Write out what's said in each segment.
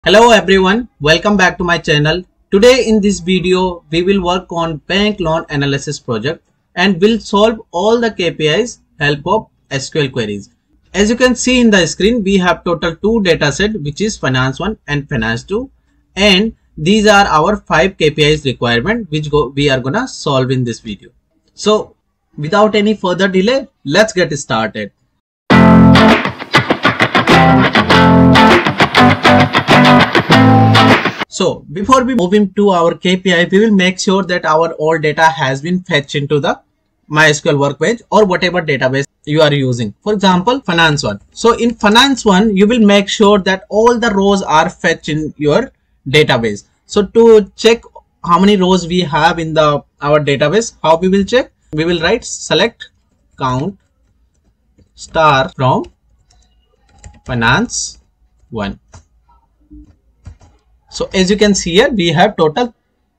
Hello everyone, welcome back to my channel. Today in this video, we will work on bank loan analysis project and will solve all the KPIs help of SQL queries. As you can see in the screen, we have total two data set, which is finance 1 and finance 2, and these are our 5 KPIs requirement which we are gonna solve in this video. So without any further delay, let's get started. So before we move into our KPI, we will make sure that our all data has been fetched into the Mysql workbench or whatever database you are using. For example, finance 1. So in finance 1, you will make sure that all the rows are fetched in your database. So to check how many rows we have in our database, how we will check? We will write select count star from finance 1. So as you can see here, we have total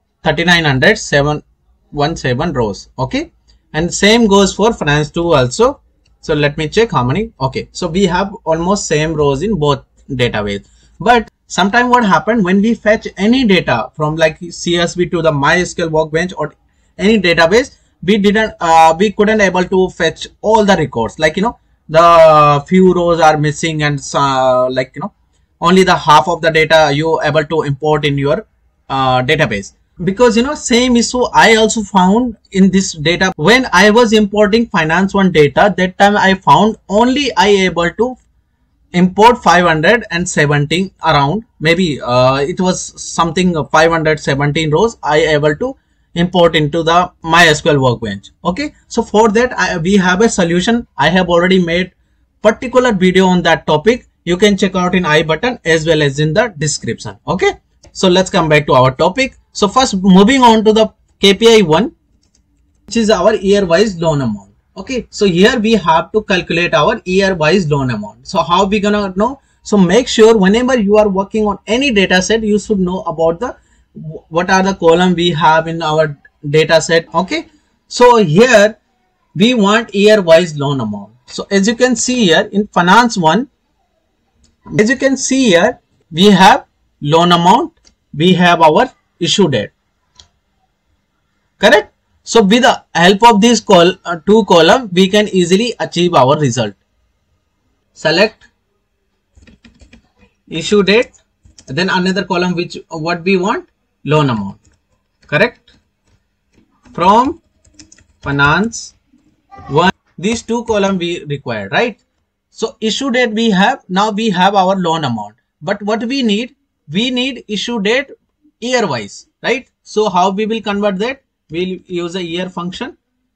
3917 rows. Okay, and same goes for finance 2 also. So let me check how many. Okay, so we have almost same rows in both database. But sometime what happened when we fetch any data from like CSV to the MySQL workbench or any database, we couldn't able to fetch all the records. Like the few rows are missing and only the half of the data you able to import in your database. Because same issue I also found in this data when I was importing finance 1 data. That time I found only I able to import 517 around, maybe it was something 517 rows I able to import into the MySQL workbench. Okay, so for that we have a solution. I have already made particular video on that topic. You can check out in I button as well as in the description. Okay, so let's come back to our topic. So first, moving on to the KPI 1, which is our year wise loan amount. Okay, so here we have to calculate our year wise loan amount. So how we gonna know? So make sure whenever you are working on any data set, you should know about what are the column we have in our data set. Okay, so here we want year wise loan amount. So as you can see here in finance 1, as you can see here, we have loan amount, we have our issue date. Correct? So with the help of these two columns, we can easily achieve our result. Select issue date, then another column what we want, loan amount. Correct? From finance 1, these two columns we require, right? So issue date we have, now we have our loan amount. But what we need issue date year wise, right? So how we will convert that? We'll use a year function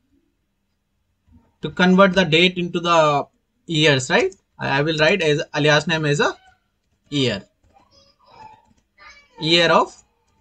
to convert the date into the years, right? I will write as alias name as a year of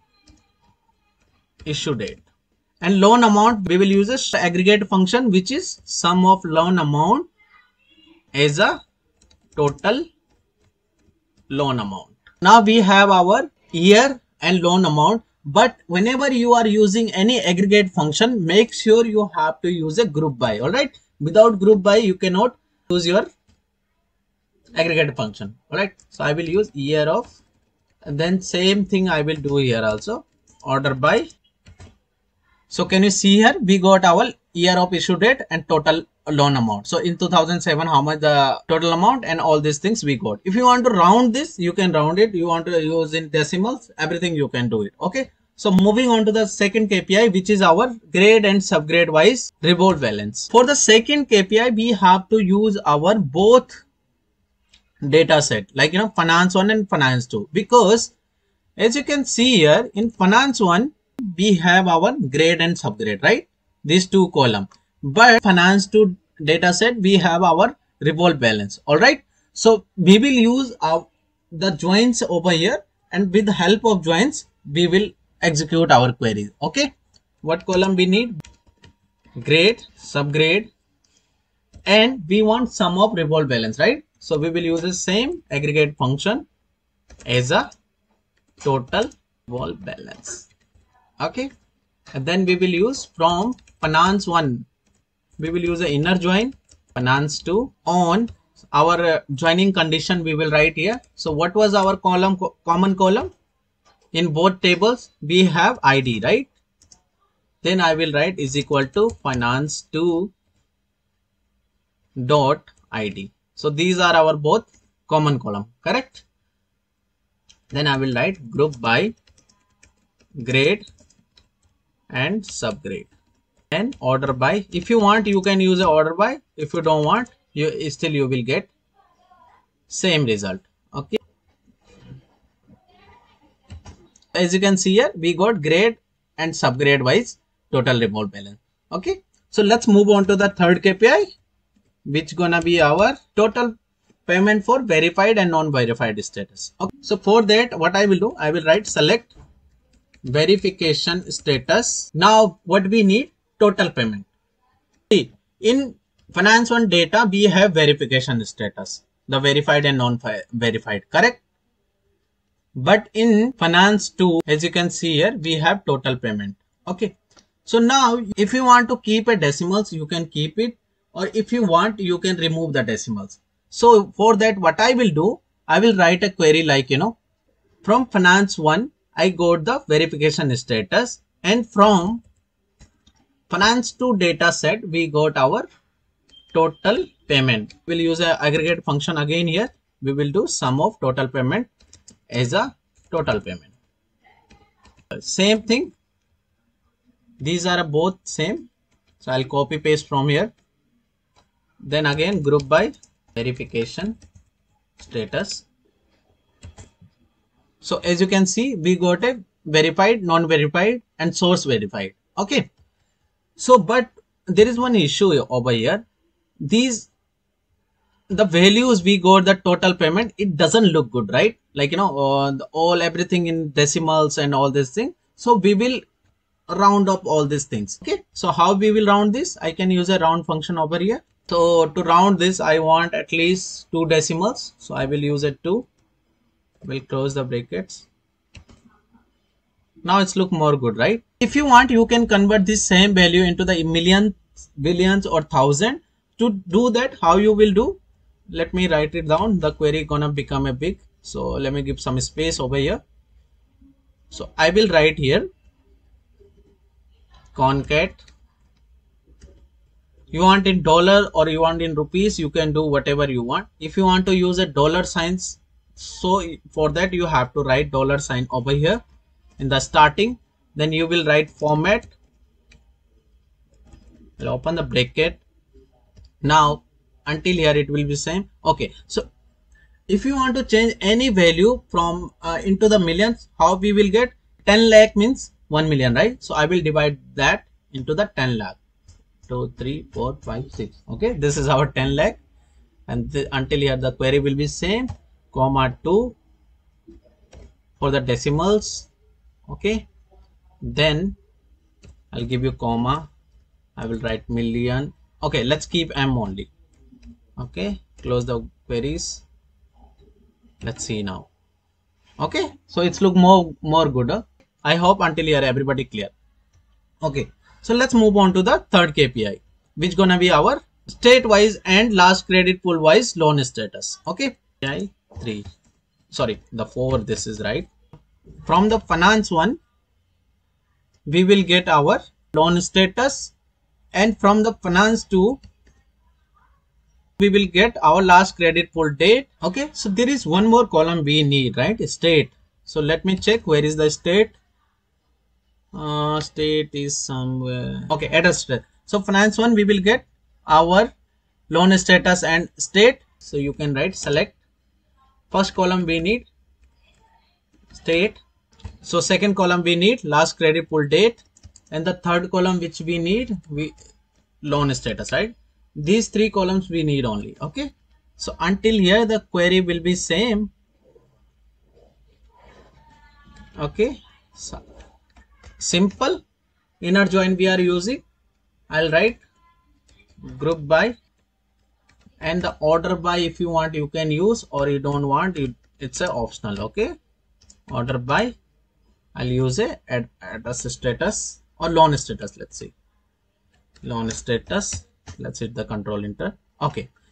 issue date. And loan amount, we will use a aggregate function, which is sum of loan amount as a total loan amount. Now we have our year and loan amount, but whenever you are using any aggregate function, make sure you have to use a group by. All right, without group by you cannot use your aggregate function. All right, so I will use year of, and then same thing I will do here also, order by. So can you see here, we got our year of issue date and total loan amount. So in 2007, how much the total amount and all these things we got. If you want to round this, you can round it. You want to use in decimals, everything you can do it. Okay, so moving on to the second KPI, which is our grade and subgrade wise revolve balance. For the second KPI, we have to use our both data set, like finance 1 and finance 2, because as you can see here in finance 1, we have our grade and subgrade, right? These two columns. But finance 2 data set, we have our revolve balance. All right, so we will use the joins over here, and with the help of joins we will execute our queries. Okay, what column we need? Grade, subgrade, and we want sum of revolve balance, right? So we will use the same aggregate function as a total revolve balance. Okay, and then we will use from finance 1, we will use an inner join finance 2 on our joining condition we will write here. So what was our column, common column? In both tables we have ID, right? Then I will write is equal to finance2 dot ID. So these are our both common column, correct? Then I will write group by grade and subgrade, and order by. If you want, you can use a order by. If you don't want, you still you will get same result. Okay. As you can see here, we got grade and subgrade wise total remote balance. Okay. So let's move on to the third KPI, which gonna be our total payment for verified and non-verified status. Okay. So for that, what I will do, I will write select verification status. Now what we need? Total payment. See, in finance one data we have verification status, the verified and non-verified, correct? But in finance 2, as you can see here, we have total payment. Okay. So now if you want to keep a decimals, you can keep it, or if you want, you can remove the decimals. So for that, what I will do, I will write a query like, from finance 1, I got the verification status, and from finance 2 data set, we got our total payment. We'll use an aggregate function again here. We will do sum of total payment as a total payment. Same thing. These are both same. So I'll copy paste from here. Then again group by verification status. So as you can see, we got a verified, non-verified and source verified. Okay. So, but there is one issue over here. The values we got the total payment, it doesn't look good, right? Like, everything in decimals and all this thing. So we will round up all these things. Okay. So how we will round this? I can use a round function over here. So to round this, I want at least 2 decimals. So I will use a 2. We'll close the brackets. Now it's look more good, right? If you want, you can convert this same value into the millions, billions or thousand. To do that, how you will do? Let me write it down. The query gonna become a big. So let me give some space over here. So I will write here concat. You want in dollar or you want in rupees, you can do whatever you want. If you want to use a dollar signs, so for that you have to write dollar sign over here in the starting. Then you will write format. I'll open the bracket. Now until here it will be same. Okay. So if you want to change any value from into the millions, how we will get? 10 lakh means 1 million, right? So I will divide that into the 10 lakh. 2, 3, 4, 5, 6. Okay. This is our 10 lakh. And until here the query will be same, comma 2 for the decimals. Okay. Then I'll give you comma. I will write million. Okay. Let's keep M only. Okay. Close the queries. Let's see now. Okay. So it's look more good. Huh? I hope until here everybody clear. Okay. So let's move on to the third KPI, which gonna be our state wise and last credit pool wise loan status. Okay. KPI 3. Sorry, the 4. This is right. From the finance one, we will get our loan status, and from the finance 2, we will get our last credit pool date. Okay. So there is one more column we need, right? State. So let me check where is the state. State is somewhere. Okay, address state. So finance one, we will get our loan status and state. So you can write select. First column we need state. So second column we need last credit pool date, and the third column which we need loan status, right? These 3 columns we need only. Okay. So until here the query will be same. Okay. So simple inner join we are using. I'll write group by, and the order by if you want you can use, or you don't want it's a optional. Okay. Order by, I'll use a address status or loan status. Let's see loan status. Let's hit the control enter. Okay.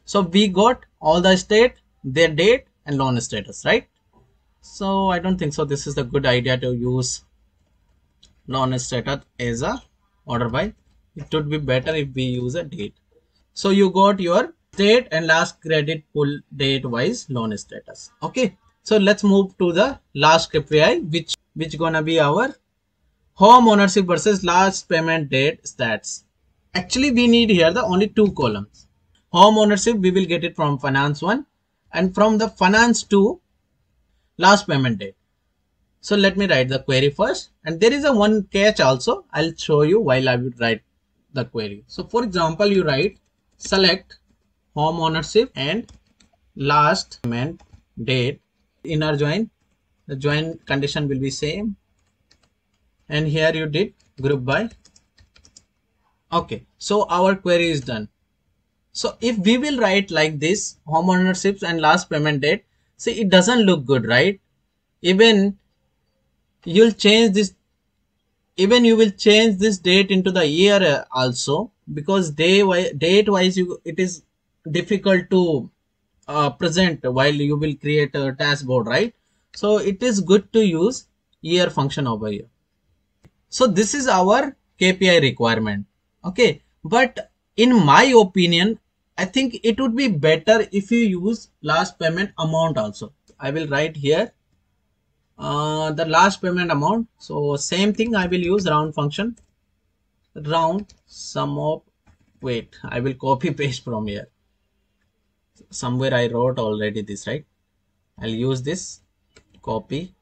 So we got all the state, their date and loan status, right? So I don't think so this is a good idea to use loan status as a order by. It would be better if we use a date. So you got your date and last credit pull date wise loan status. Okay. So let's move to the last KPI, which gonna be our home ownership versus last payment date stats. Actually, we need here the only two columns. Home ownership, we will get it from finance 1 and from the finance 2 last payment date. So let me write the query first, and there is a one catch also. I'll show you while I will write the query. So for example, you write select home ownership and last payment date. Inner join, the join condition will be same, and here you did group by. Okay, so our query is done. So if we will write like this, home ownerships and last payment date, see, it doesn't look good, right? Even you'll change this, even you will change this date into the year also, because date wise it is difficult to present while you will create a dashboard, right? So it is good to use year function over here. So this is our KPI requirement. Okay, but in my opinion, I think it would be better if you use last payment amount also. I will write here the last payment amount. So same thing, I will use round function, round sum of, wait, I will copy paste from here. Somewhere I wrote already this, right? I'll use this, copy,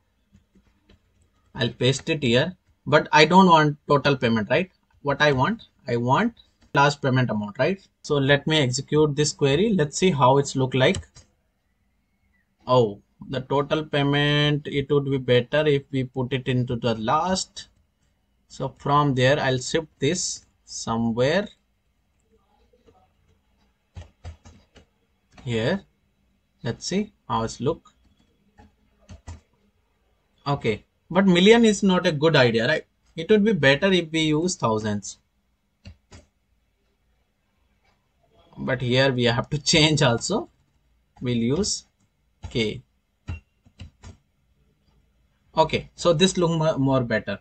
I'll paste it here, but I don't want total payment, right? What I want last payment amount, right? So let me execute this query. Let's see how it's look like. Oh, the total payment, it would be better if we put it into the last. So from there I'll shift this somewhere here. Let's see how it's look. Okay, but million is not a good idea, right? It would be better if we use thousands. But here we have to change also. We'll use K. Okay, so this look more better.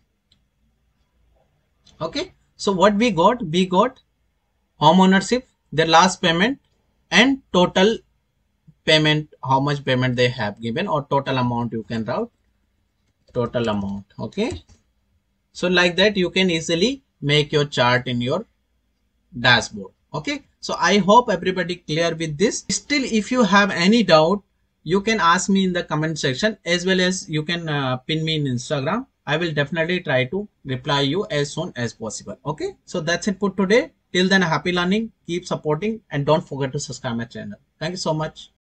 Okay, so what we got home ownership, their last payment and total payment, how much payment they have given, or total amount you can route total amount. Okay, so like that you can easily make your chart in your dashboard. Okay, so I hope everybody clear with this. Still, if you have any doubt, you can ask me in the comment section, as well as you can pin me in Instagram. I will definitely try to reply you as soon as possible. Okay, so that's it for today. Till then, happy learning, keep supporting, and don't forget to subscribe my channel. Thank you so much.